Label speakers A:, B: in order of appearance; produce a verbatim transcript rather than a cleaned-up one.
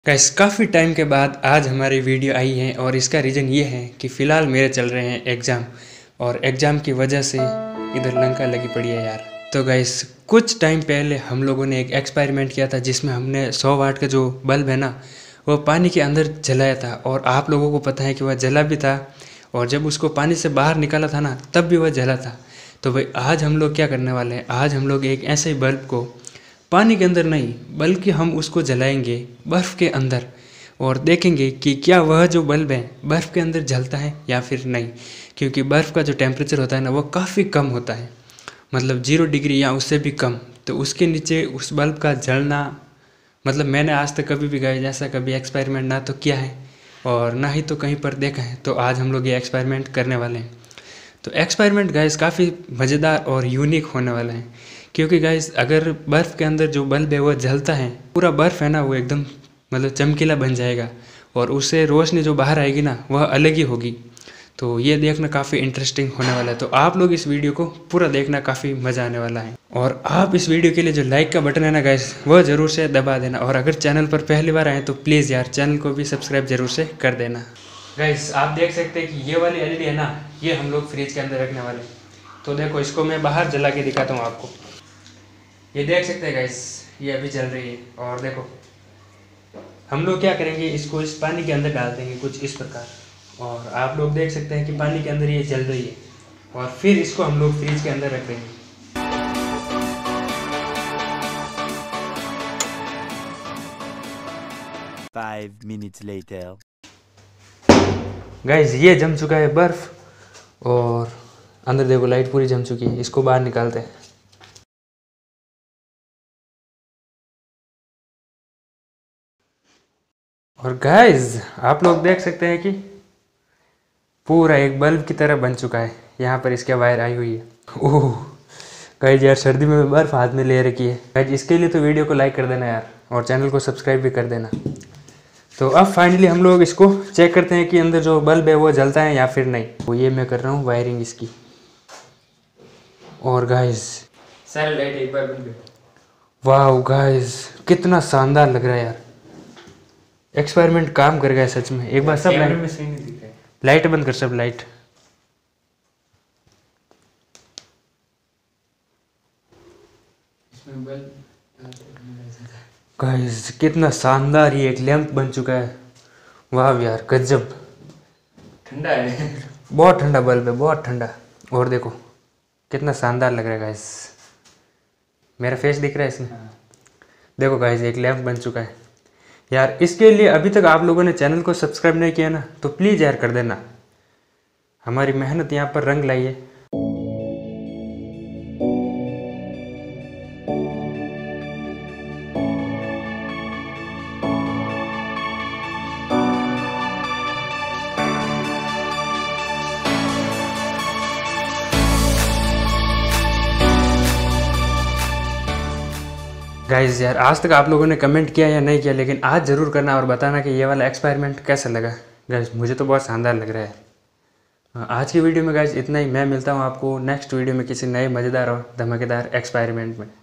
A: Guys काफ़ी time के बाद आज हमारी वीडियो आई है और इसका रीज़न ये है कि फ़िलहाल मेरे चल रहे हैं एग्ज़ाम और एग्ज़ाम की वजह से इधर लंका लगी पड़ी है यार। तो गाइस कुछ टाइम पहले हम लोगों ने एक एक्सपेरिमेंट किया था जिसमें हमने सौ वाट का जो बल्ब है ना वो पानी के अंदर जलाया था और आप लोगों को पता है कि वह जला भी था और जब उसको पानी से बाहर निकाला था ना तब भी वह जला था। तो भाई आज हम लोग क्या करने वाले हैं, आज हम लोग एक ऐसे बल्ब को पानी के अंदर नहीं बल्कि हम उसको जलाएंगे बर्फ़ के अंदर और देखेंगे कि क्या वह जो बल्ब है बर्फ़ के अंदर जलता है या फिर नहीं, क्योंकि बर्फ़ का जो टेम्परेचर होता है ना वो काफ़ी कम होता है, मतलब जीरो डिग्री या उससे भी कम। तो उसके नीचे उस बल्ब का जलना मतलब मैंने आज तक कभी भी गाइस ऐसा कभी एक्सपेरिमेंट ना तो किया है और ना ही तो कहीं पर देखा है। तो आज हम लोग ये एक्सपेरिमेंट करने वाले हैं। तो एक्सपेरिमेंट गाइस काफ़ी मज़ेदार और यूनिक होने वाला है, क्योंकि गाइस अगर बर्फ़ के अंदर जो बल्ब है वो जलता है, पूरा बर्फ़ है ना वो एकदम मतलब चमकीला बन जाएगा और उससे रोशनी जो बाहर आएगी ना वह अलग ही होगी। तो ये देखना काफ़ी इंटरेस्टिंग होने वाला है। तो आप लोग इस वीडियो को पूरा देखना, काफ़ी मज़ा आने वाला है। और आप इस वीडियो के लिए जो लाइक का बटन है ना गाइस वह ज़रूर से दबा देना, और अगर चैनल पर पहली बार आए तो प्लीज़ यार चैनल को भी सब्सक्राइब ज़रूर से कर देना। गाइस आप देख सकते हैं कि ये वाली एलईडी है ना ये हम लोग फ्रिज के अंदर रखने वाले हैं। तो देखो इसको मैं बाहर जला के दिखाता हूँ आपको। ये देख सकते हैं गाइस ये अभी चल रही है और देखो हम लोग क्या करेंगे, इसको इस पानी के अंदर डाल देंगे कुछ इस प्रकार, और आप लोग देख सकते हैं कि पानी के अंदर ये चल रही है और फिर इसको हम लोग फ्रिज के अंदर रख देंगे।
B: Five minutes later.
A: गाइस ये जम चुका है बर्फ़ और अंदर देखो लाइट पूरी जम चुकी है। इसको बाहर निकालते हैं। और गाइस आप लोग देख सकते हैं कि पूरा एक बल्ब की तरह बन चुका है। यहाँ पर इसके वायर आई हुई है। ओह गाइस यार सर्दी में बर्फ़ हाथ में ले रखी है। गाइस इसके लिए तो वीडियो को लाइक कर देना यार और चैनल को सब्सक्राइब भी कर देना। तो अब फाइनली हम लोग इसको चेक करते हैं कि अंदर जो बल्ब है वो जलता है या फिर नहीं। तो ये मैं कर रहा हूँ वायरिंग इसकी। और गाइस सारे लाइट एक बार बंद कर। वाह गाइस कितना शानदार लग रहा है यार, एक्सपेरिमेंट काम कर गया सच में। एक बार सब लाइट में सही नहीं दिख रहा है, लाइट बंद कर सब लाइट। गाइस कितना शानदार ये एक लैंप बन चुका है। वाह यार गजब, ठंडा है बहुत ठंडा बल्ब है, बहुत ठंडा। और देखो कितना शानदार लग रहा है गाइस, मेरा फेस दिख रहा है इसमें। देखो गाइस एक लैंप बन चुका है यार। इसके लिए अभी तक आप लोगों ने चैनल को सब्सक्राइब नहीं किया ना तो प्लीज़ यार कर देना, हमारी मेहनत यहाँ पर रंग लाई है। गाइस यार आज तक आप लोगों ने कमेंट किया या नहीं किया, लेकिन आज ज़रूर करना और बताना कि ये वाला एक्सपेरिमेंट कैसा लगा। गाइस मुझे तो बहुत शानदार लग रहा है। आज की वीडियो में गाइस इतना ही। मैं मिलता हूँ आपको नेक्स्ट वीडियो में किसी नए मज़ेदार और धमाकेदार एक्सपेरिमेंट में।